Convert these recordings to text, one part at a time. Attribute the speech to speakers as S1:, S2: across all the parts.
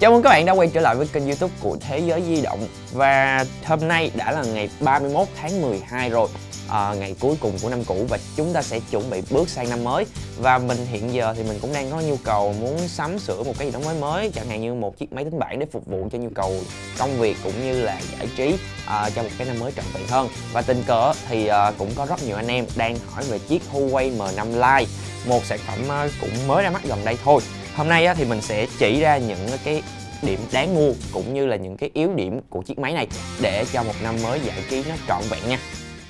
S1: Chào mừng các bạn đã quay trở lại với kênh YouTube của Thế Giới Di Động. Và hôm nay đã là ngày 31 tháng 12 rồi, ngày cuối cùng của năm cũ và chúng ta sẽ chuẩn bị bước sang năm mới. Và mình hiện giờ thì mình cũng đang có nhu cầu muốn sắm sửa một cái gì đó mới, chẳng hạn như một chiếc máy tính bảng để phục vụ cho nhu cầu công việc cũng như là giải trí cho một cái năm mới trọn vẹn hơn. Và tình cờ thì cũng có rất nhiều anh em đang hỏi về chiếc Huawei M5 Lite, một sản phẩm cũng mới ra mắt gần đây thôi. Hôm nay thì mình sẽ chỉ ra những cái điểm đáng mua cũng như là những cái yếu điểm của chiếc máy này để cho một năm mới giải trí nó trọn vẹn nha.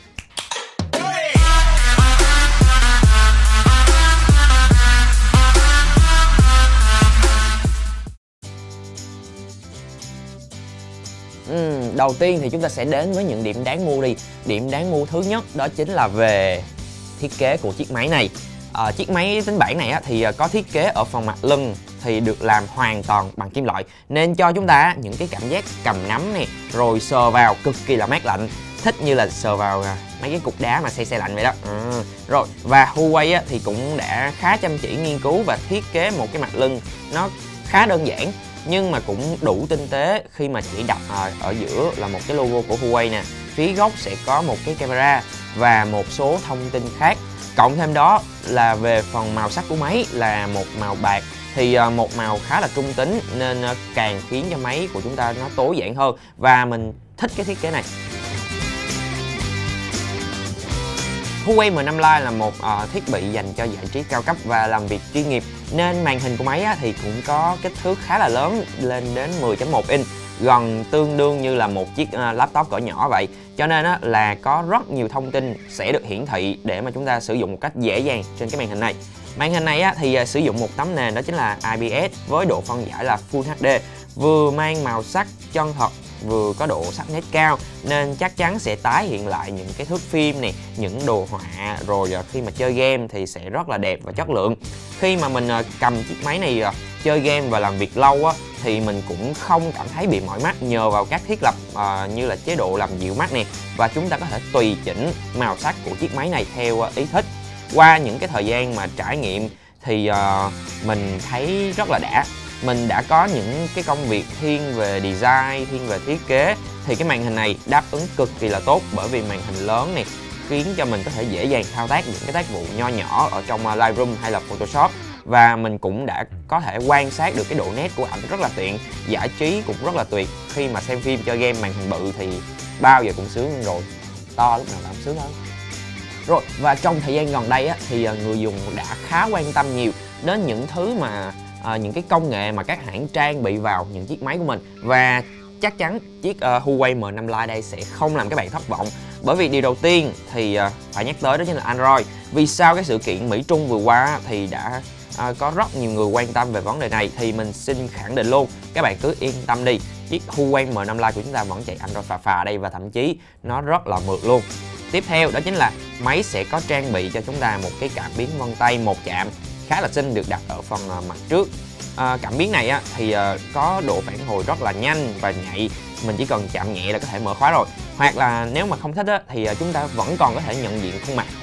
S1: Đầu tiên thì chúng ta sẽ đến với những điểm đáng mua đi. Điểm đáng mua thứ nhất đó chính là về thiết kế của chiếc máy này. Chiếc máy tính bảng này thì có thiết kế ở phần mặt lưng thì được làm hoàn toàn bằng kim loại, nên cho chúng ta những cái cảm giác cầm nắm này rồi sờ vào cực kỳ là mát lạnh, thích như là sờ vào mấy cái cục đá mà se lạnh vậy đó. Rồi, và Huawei thì cũng đã khá chăm chỉ nghiên cứu và thiết kế một cái mặt lưng nó khá đơn giản nhưng mà cũng đủ tinh tế, khi mà chỉ đặt ở giữa là một cái logo của Huawei nè, phía góc sẽ có một cái camera và một số thông tin khác. Cộng thêm đó là về phần màu sắc của máy là một màu bạc, thì một màu khá là trung tính nên càng khiến cho máy của chúng ta nó tối giản hơn, và mình thích cái thiết kế này. Huawei M5 Lite là một thiết bị dành cho giải trí cao cấp và làm việc chuyên nghiệp, nên màn hình của máy thì cũng có kích thước khá là lớn, lên đến 10.1 inch, gần tương đương như là một chiếc laptop cỡ nhỏ vậy. Cho nên là có rất nhiều thông tin sẽ được hiển thị để mà chúng ta sử dụng một cách dễ dàng trên cái màn hình này. Màn hình này thì sử dụng một tấm nền đó chính là IPS với độ phân giải là Full HD, vừa mang màu sắc chân thật vừa có độ sắc nét cao, nên chắc chắn sẽ tái hiện lại những cái thước phim này, những đồ họa, rồi khi mà chơi game thì sẽ rất là đẹp và chất lượng. Khi mà mình cầm chiếc máy này chơi game và làm việc lâu thì mình cũng không cảm thấy bị mỏi mắt nhờ vào các thiết lập như là chế độ làm dịu mắt nè, và chúng ta có thể tùy chỉnh màu sắc của chiếc máy này theo ý thích. Qua những cái thời gian mà trải nghiệm thì mình thấy rất là đã. Mình đã có những cái công việc thiên về design, thiên về thiết kế, thì cái màn hình này đáp ứng cực kỳ là tốt, bởi vì màn hình lớn này khiến cho mình có thể dễ dàng thao tác những cái tác vụ nho nhỏ ở trong Lightroom hay là Photoshop. Và mình cũng đã có thể quan sát được cái độ nét của ảnh rất là tiện, giải trí cũng rất là tuyệt. Khi mà xem phim chơi game màn hình bự thì bao giờ cũng sướng hơn rồi, to lúc nào làm sướng hơn. Rồi, và trong thời gian gần đây thì người dùng đã khá quan tâm nhiều đến những thứ mà những cái công nghệ mà các hãng trang bị vào những chiếc máy của mình. Và chắc chắn chiếc Huawei M5 Lite đây sẽ không làm các bạn thất vọng, bởi vì điều đầu tiên thì phải nhắc tới đó chính là Android. Vì sau cái sự kiện Mỹ Trung vừa qua thì đã có rất nhiều người quan tâm về vấn đề này, thì mình xin khẳng định luôn, các bạn cứ yên tâm đi, chiếc Huawei M5 Lite của chúng ta vẫn chạy Android phà đây, và thậm chí nó rất là mượt luôn. Tiếp theo đó chính là máy sẽ có trang bị cho chúng ta một cái cảm biến vân tay một chạm khá là xinh, được đặt ở phần mặt trước. Cảm biến này thì có độ phản hồi rất là nhanh và nhạy, mình chỉ cần chạm nhẹ là có thể mở khóa rồi. Hoặc là nếu mà không thích thì chúng ta vẫn còn có thể nhận diện khuôn mặt.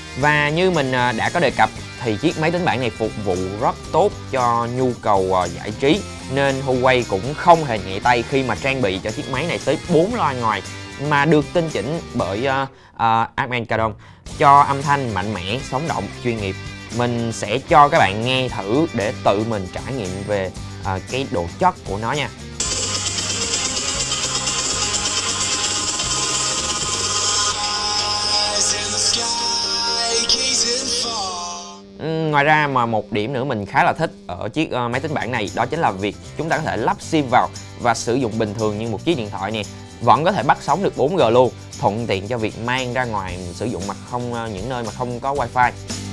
S1: Và như mình đã có đề cập thì chiếc máy tính bảng này phục vụ rất tốt cho nhu cầu giải trí, nên Huawei cũng không hề nhẹ tay khi mà trang bị cho chiếc máy này tới 4 loa ngoài mà được tinh chỉnh bởi Harman Kardon, cho âm thanh mạnh mẽ, sống động, chuyên nghiệp. Mình sẽ cho các bạn nghe thử để tự mình trải nghiệm về cái độ chất của nó nha. Ngoài ra mà một điểm nữa mình khá là thích ở chiếc máy tính bảng này, đó chính là việc chúng ta có thể lắp sim vào và sử dụng bình thường như một chiếc điện thoại nè, vẫn có thể bắt sóng được 4G luôn, thuận tiện cho việc mang ra ngoài sử dụng mà không những nơi mà không có wifi.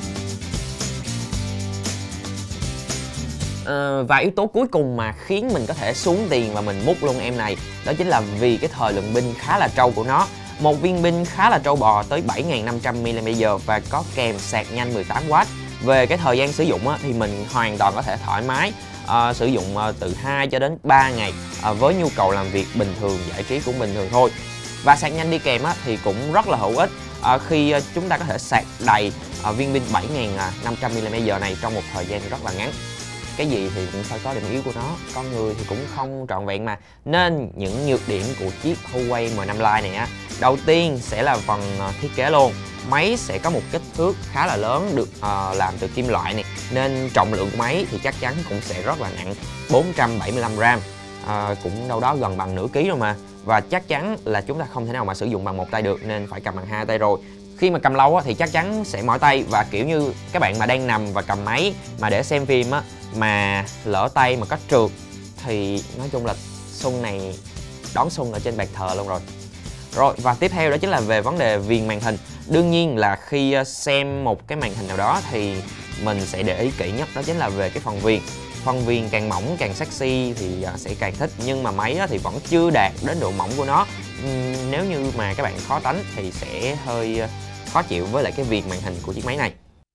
S1: Và yếu tố cuối cùng mà khiến mình có thể xuống tiền và mình múc luôn em này, đó chính là vì cái thời lượng pin khá là trâu của nó. Một viên pin khá là trâu bò tới 7500 mAh và có kèm sạc nhanh 18W. Về cái thời gian sử dụng thì mình hoàn toàn có thể thoải mái sử dụng từ 2 cho đến 3 ngày với nhu cầu làm việc bình thường, giải trí cũng bình thường thôi. Và sạc nhanh đi kèm thì cũng rất là hữu ích khi chúng ta có thể sạc đầy viên pin 7500 mAh này trong một thời gian rất là ngắn. cái gì thì cũng phải có điểm yếu của nó, con người thì cũng không trọn vẹn mà. Nên những nhược điểm của chiếc Huawei M5 Lite này á, đầu tiên sẽ là phần thiết kế luôn. Máy sẽ có một kích thước khá là lớn, được làm từ kim loại này, nên trọng lượng của máy thì chắc chắn cũng sẽ rất là nặng, 475 gram, cũng đâu đó gần bằng nửa ký rồi mà. Và chắc chắn là chúng ta không thể nào mà sử dụng bằng một tay được, nên phải cầm bằng hai tay rồi. Khi mà cầm lâu thì chắc chắn sẽ mỏi tay, và kiểu như các bạn mà đang nằm và cầm máy mà để xem phim á, mà lỡ tay mà có trượt thì nói chung là Xuân này đón Xuân ở trên bàn thờ luôn rồi. Và tiếp theo đó chính là về vấn đề viền màn hình. Đương nhiên là khi xem một cái màn hình nào đó thì mình sẽ để ý kỹ nhất đó chính là về cái phần viền. Phần viền càng mỏng càng sexy thì sẽ càng thích, nhưng mà máy thì vẫn chưa đạt đến độ mỏng của nó. Nếu như mà các bạn khó tánh thì sẽ hơi khó chịu với lại cái viền màn hình của chiếc máy này.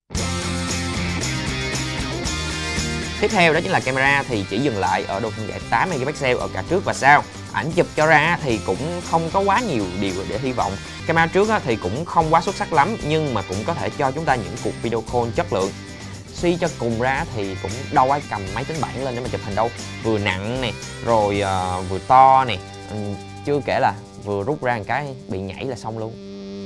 S1: Tiếp theo đó chính là camera, thì chỉ dừng lại ở độ phân giải 8 megapixel ở cả trước và sau. Ảnh chụp cho ra thì cũng không có quá nhiều điều để hy vọng. Camera trước thì cũng không quá xuất sắc lắm, nhưng mà cũng có thể cho chúng ta những cuộc video call chất lượng. Suy cho cùng ra thì cũng đâu ai cầm máy tính bảng lên để mà chụp hình đâu. Vừa nặng nè, rồi vừa to nè, chưa kể là vừa rút ra một cái bị nhảy là xong luôn.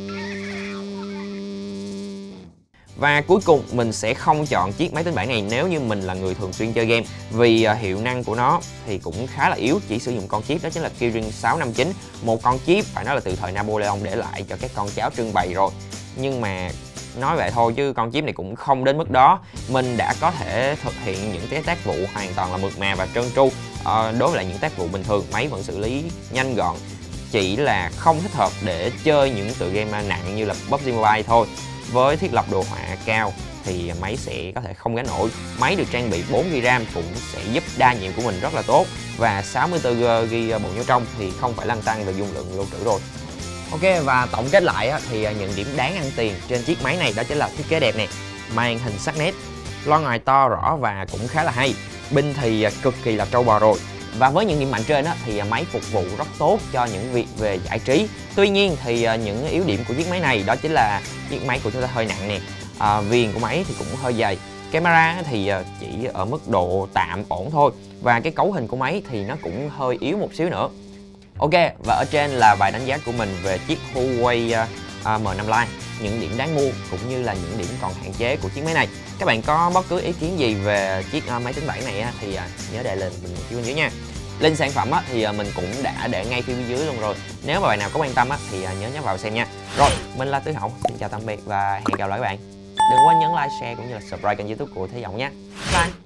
S1: Và cuối cùng mình sẽ không chọn chiếc máy tính bảng này nếu như mình là người thường xuyên chơi game, vì hiệu năng của nó thì cũng khá là yếu, chỉ sử dụng con chip đó chính là Kirin 659, một con chip phải nói là từ thời Napoleon để lại cho các con cháu trưng bày rồi. Nhưng mà nói vậy thôi chứ con chip này cũng không đến mức đó. Mình đã có thể thực hiện những cái tác vụ hoàn toàn là mượt mà và trơn tru. Đối với lại những tác vụ bình thường, máy vẫn xử lý nhanh gọn, chỉ là không thích hợp để chơi những tựa game nặng như là PUBG Mobile thôi. Với thiết lập đồ họa cao thì máy sẽ có thể không gánh nổi. Máy được trang bị 4GB RAM cũng sẽ giúp đa nhiệm của mình rất là tốt, và 64GB bộ nhớ trong thì không phải lăn tăn về dung lượng lưu trữ rồi. Ok, và tổng kết lại thì những điểm đáng ăn tiền trên chiếc máy này đó chính là thiết kế đẹp nè, màn hình sắc nét, loa ngoài to rõ và cũng khá là hay, pin thì cực kỳ là trâu bò rồi. Và với những điểm mạnh trên thì máy phục vụ rất tốt cho những việc về giải trí. Tuy nhiên thì những yếu điểm của chiếc máy này đó chính là chiếc máy của chúng ta hơi nặng nè, viền của máy thì cũng hơi dày, camera thì chỉ ở mức độ tạm ổn thôi, và cái cấu hình của máy thì nó cũng hơi yếu một xíu nữa. Ok, và ở trên là vài đánh giá của mình về chiếc Huawei M5 Lite, những điểm đáng mua cũng như là những điểm còn hạn chế của chiếc máy này. Các bạn có bất cứ ý kiến gì về chiếc máy tính bảng này thì nhớ để lên bình luận phía bên dưới nha. Link sản phẩm thì mình cũng đã để ngay phía bên dưới luôn rồi. Nếu mà bạn nào có quan tâm thì nhớ nhấn vào xem nha. Rồi, mình là Tứ Hậu, xin chào tạm biệt và hẹn gặp lại các bạn. Đừng quên nhấn like, share cũng như là subscribe kênh YouTube của Thế Giọng nhé. Bye.